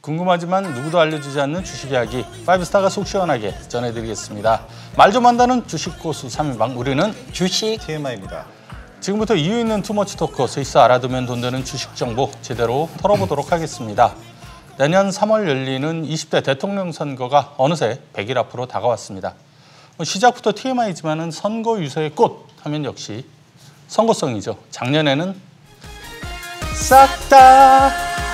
궁금하지만 누구도 알려주지 않는 주식 이야기 5스타가 속 시원하게 전해드리겠습니다. 말 좀 한다는 주식 고수 3인방 우리는 주식 TMI입니다. 지금부터 이유 있는 투머치 토크 스위스 알아두면 돈 되는 주식 정보 제대로 털어보도록 하겠습니다. 내년 3월 열리는 20대 대통령 선거가 어느새 100일 앞으로 다가왔습니다. 시작부터 TMI지만은 선거 유세의 꽃 하면 역시 선거송이죠. 작년에는 싹 다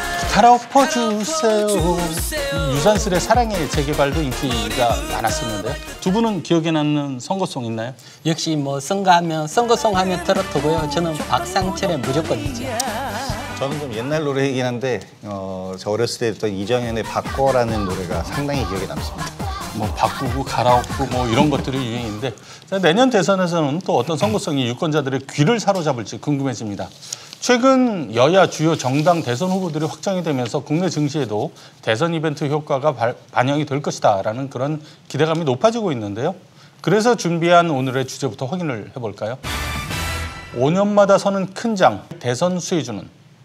갈아엎어주세요. 유산슬의 사랑의 재개발도 인기가 많았었는데 두 분은 기억에 남는 선거송 있나요? 역시 뭐 선거하면 선거송 하면 트로트고요. 저는 박상철의 무조건이죠. 저는 좀 옛날 노래이긴 한데 저 어렸을 때 듣던 이정현의 바꿔라는 노래가 상당히 기억에 남습니다. 뭐 바꾸고 갈아엎고 뭐 이런 것들이 유행인데 내년 대선에서는 또 어떤 선거성이 유권자들의 귀를 사로잡을지 궁금해집니다. 최근 여야 주요 정당 대선 후보들이 확정이 되면서 국내 증시에도 대선 이벤트 효과가 반영이 될 것이다라는 그런 기대감이 높아지고 있는데요. 그래서 준비한 오늘의 주제부터 확인을 해볼까요? 5년마다 서는 큰 장, 대선 수혜주는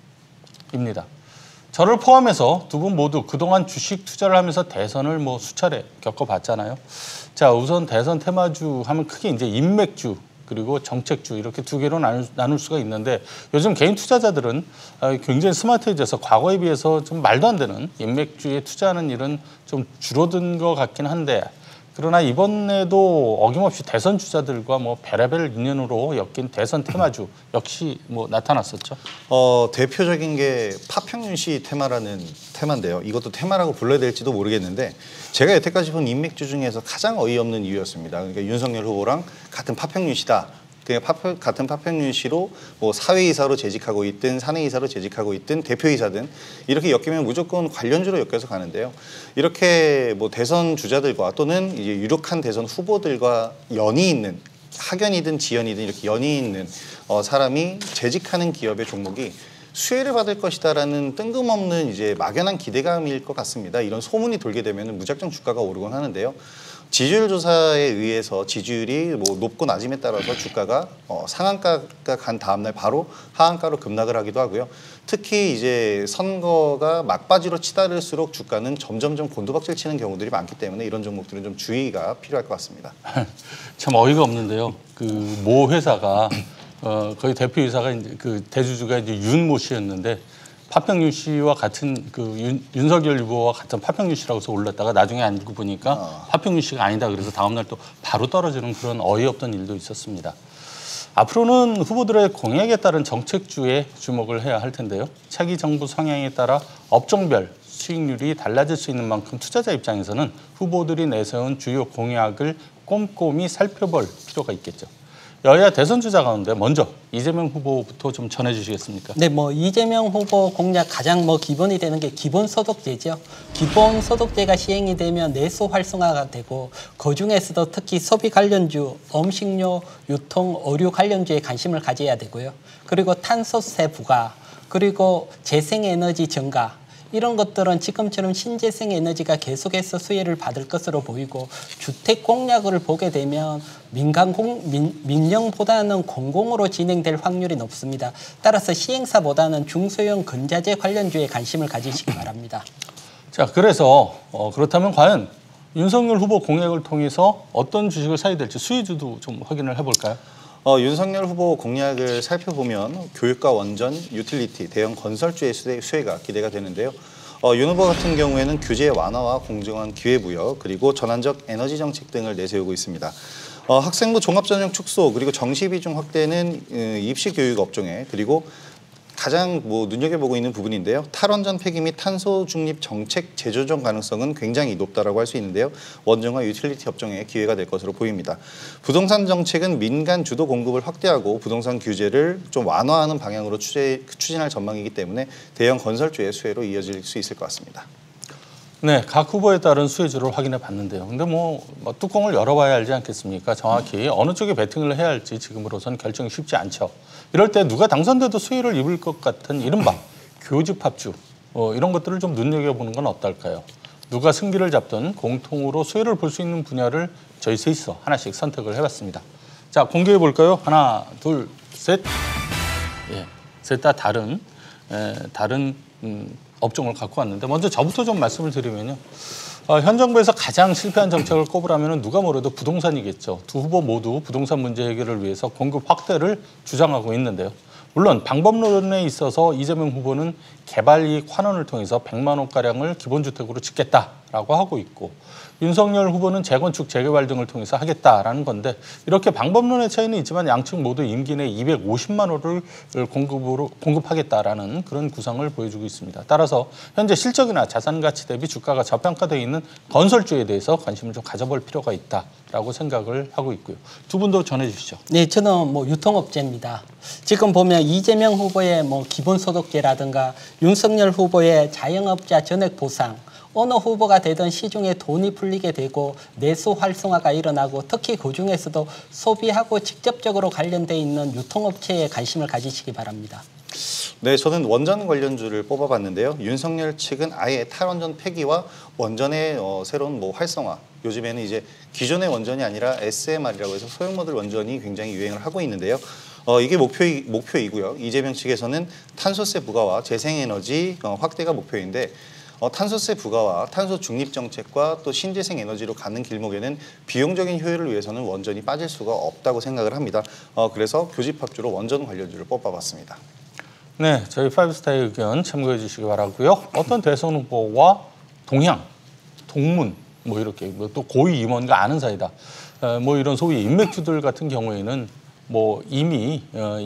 입니다. 저를 포함해서 두 분 모두 그동안 주식 투자를 하면서 대선을 뭐 수차례 겪어봤잖아요. 자, 우선 대선 테마주 하면 크게 이제 인맥주 그리고 정책주 이렇게 두 개로 나눌 수가 있는데 요즘 개인 투자자들은 굉장히 스마트해져서 과거에 비해서 좀 말도 안 되는 인맥주에 투자하는 일은 좀 줄어든 것 같긴 한데 그러나 이번에도 어김없이 대선 주자들과 뭐 별의별 인연으로 엮인 대선 테마주 역시 뭐 나타났었죠. 대표적인 게 파평윤 씨 테마라는 테마인데요. 이것도 테마라고 불러야 될지도 모르겠는데 제가 여태까지 본 인맥주 중에서 가장 어이없는 이유였습니다. 그러니까 윤석열 후보랑 같은 파평윤 씨다. 같은 파평윤 씨로 뭐 사회이사로 재직하고 있든 사내이사로 재직하고 있든 대표이사든 이렇게 엮이면 무조건 관련주로 엮여서 가는데요. 이렇게 뭐 대선 주자들과 또는 이제 유력한 대선 후보들과 연이 있는 학연이든 지연이든 이렇게 연이 있는 사람이 재직하는 기업의 종목이 수혜를 받을 것이다라는 뜬금없는 이제 막연한 기대감일 것 같습니다. 이런 소문이 돌게 되면 무작정 주가가 오르곤 하는데요. 지지율 조사에 의해서 지지율이 뭐 높고 낮음에 따라서 주가가 상한가가 간 다음날 바로 하한가로 급락을 하기도 하고요. 특히 이제 선거가 막바지로 치달을수록 주가는 점점점 곤두박질 치는 경우들이 많기 때문에 이런 종목들은 좀 주의가 필요할 것 같습니다. 참 어이가 없는데요. 그 모 회사가 거의 대표이사가 이제 그 대주주가 이제 윤모 씨였는데. 파평윤 씨와 같은 그 윤석열 후보와 같은 파평윤 씨라고 해서 올랐다가 나중에 알고 보니까 파평윤 씨가 아니다 그래서 다음날 또 바로 떨어지는 그런 어이없던 일도 있었습니다. 앞으로는 후보들의 공약에 따른 정책주에 주목을 해야 할 텐데요. 차기 정부 성향에 따라 업종별 수익률이 달라질 수 있는 만큼 투자자 입장에서는 후보들이 내세운 주요 공약을 꼼꼼히 살펴볼 필요가 있겠죠. 여야 대선 주자 가운데 먼저 이재명 후보부터 좀 전해주시겠습니까? 네, 뭐 이재명 후보 공약 가장 뭐 기본이 되는 게 기본소득제죠. 기본소득제가 시행이 되면 내수 활성화가 되고 그 중에서도 특히 소비 관련주, 음식료, 유통, 의류 관련주에 관심을 가져야 되고요. 그리고 탄소세 부과, 그리고 재생에너지 증가. 이런 것들은 지금처럼 신재생 에너지가 계속해서 수혜를 받을 것으로 보이고 주택 공약을 보게 되면 민영보다는 공공으로 진행될 확률이 높습니다. 따라서 시행사보다는 중소형 근자재 관련주에 관심을 가지시기 바랍니다. 자, 그래서 그렇다면 과연 윤석열 후보 공약을 통해서 어떤 주식을 사야 될지 수혜주도 좀 확인을 해볼까요? 윤석열 후보 공약을 살펴보면 교육과 원전, 유틸리티, 대형 건설주의 수혜가 기대가 되는데요. 윤 후보 같은 경우에는 규제 완화와 공정한 기회부여 그리고 전환적 에너지 정책 등을 내세우고 있습니다. 학생부 종합전형 축소 그리고 정시 비중 확대는 입시 교육 업종에 그리고 가장 눈여겨보고 있는 부분인데요. 탈원전 폐기 및 탄소 중립 정책 재조정 가능성은 굉장히 높다라고 할 수 있는데요. 원전과 유틸리티 업종에 기회가 될 것으로 보입니다. 부동산 정책은 민간 주도 공급을 확대하고 부동산 규제를 좀 완화하는 방향으로 추진할 전망이기 때문에 대형 건설주의 수혜로 이어질 수 있을 것 같습니다. 네, 각 후보에 따른 수혜주를 확인해 봤는데요. 근데 뭐 뚜껑을 열어봐야 알지 않겠습니까? 정확히 어느 쪽에 베팅을 해야 할지 지금으로선 결정이 쉽지 않죠. 이럴 때 누가 당선돼도 수혜를 입을 것 같은 이른바 교집합주 이런 것들을 좀 눈여겨보는 건 어떨까요? 누가 승기를 잡든 공통으로 수혜를 볼 수 있는 분야를 저희 셋이서 하나씩 선택을 해봤습니다. 자, 공개해 볼까요? 하나, 둘, 셋. 예, 셋 다 다른 업종을 갖고 왔는데 먼저 저부터 좀 말씀을 드리면요. 현 정부에서 가장 실패한 정책을 꼽으라면 누가 뭐래도 부동산이겠죠. 두 후보 모두 부동산 문제 해결을 위해서 공급 확대를 주장하고 있는데요. 물론 방법론에 있어서 이재명 후보는 개발이익 환원을 통해서 100만 원가량을 기본주택으로 짓겠다라고 하고 있고 윤석열 후보는 재건축, 재개발 등을 통해서 하겠다라는 건데 이렇게 방법론의 차이는 있지만 양측 모두 임기 내 250만 원을 공급하겠다라는 그런 구상을 보여주고 있습니다. 따라서 현재 실적이나 자산 가치 대비 주가가 저평가되어 있는 건설주에 대해서 관심을 좀 가져볼 필요가 있다라고 생각을 하고 있고요. 두 분도 전해 주시죠. 네, 저는 유통업체입니다. 지금 보면 이재명 후보의 기본소득제라든가 윤석열 후보의 자영업자 전액 보상, 어느 후보가 되든 시중에 돈이 풀리게 되고 내수 활성화가 일어나고 특히 그중에서도 소비하고 직접적으로 관련돼 있는 유통업체에 관심을 가지시기 바랍니다. 네, 저는 원전 관련주를 뽑아봤는데요. 윤석열 측은 아예 탈원전 폐기와 원전의 새로운 활성화. 요즘에는 이제 기존의 원전이 아니라 SMR이라고 해서 소형 모듈 원전이 굉장히 유행을 하고 있는데요. 이게 목표이고요. 이재명 측에서는 탄소세 부과와 재생에너지 확대가 목표인데 탄소세 부과와 탄소 중립 정책과 또 신재생 에너지로 가는 길목에는 비용적인 효율을 위해서는 원전이 빠질 수가 없다고 생각을 합니다. 그래서 교집합주로 원전 관련주를 뽑아봤습니다. 네, 저희 파이브스타의 의견 참고해 주시기 바라고요. 어떤 대선 후보와 동향, 동문, 이렇게 또 고위 임원과 아는 사이다. 이런 소위 인맥주들 같은 경우에는 이미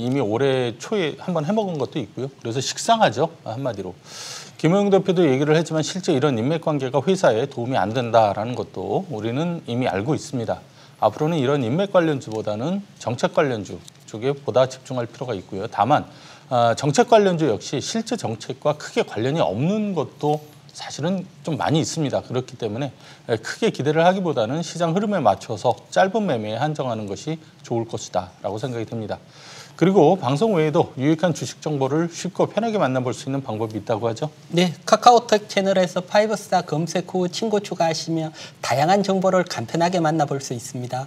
올해 초에 한번 해먹은 것도 있고요. 그래서 식상하죠, 한마디로. 김호영 대표도 얘기를 했지만 실제 이런 인맥관계가 회사에 도움이 안 된다라는 것도 우리는 이미 알고 있습니다. 앞으로는 이런 인맥 관련주보다는 정책 관련주 쪽에 보다 집중할 필요가 있고요. 다만 정책 관련주 역시 실제 정책과 크게 관련이 없는 것도 사실은 좀 많이 있습니다. 그렇기 때문에 크게 기대를 하기보다는 시장 흐름에 맞춰서 짧은 매매에 한정하는 것이 좋을 것이다라고 생각이 듭니다. 그리고 방송 외에도 유익한 주식 정보를 쉽고 편하게 만나볼 수 있는 방법이 있다고 하죠? 네, 카카오톡 채널에서 파이브스타 검색 후 친구 추가하시면 다양한 정보를 간편하게 만나볼 수 있습니다.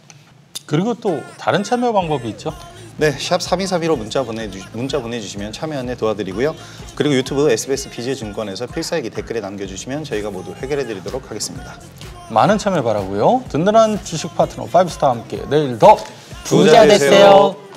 그리고 또 다른 참여 방법이 있죠? 네, 샵 3232로 문자 보내주시면 참여 안내 도와드리고요. 그리고 유튜브 SBS BJ증권에서 필살기 댓글에 남겨주시면 저희가 모두 해결해드리도록 하겠습니다. 많은 참여 바라고요. 든든한 주식 파트너 파이브스타와 함께 내일 더 부자 되세요.